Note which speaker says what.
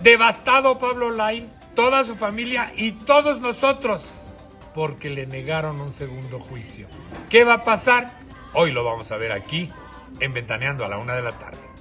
Speaker 1: Devastado Pablo Laín, toda su familia y todos nosotros, porque le negaron un segundo juicio. ¿Qué va a pasar? Hoy lo vamos a ver aquí, en Ventaneando a la 1 de la tarde.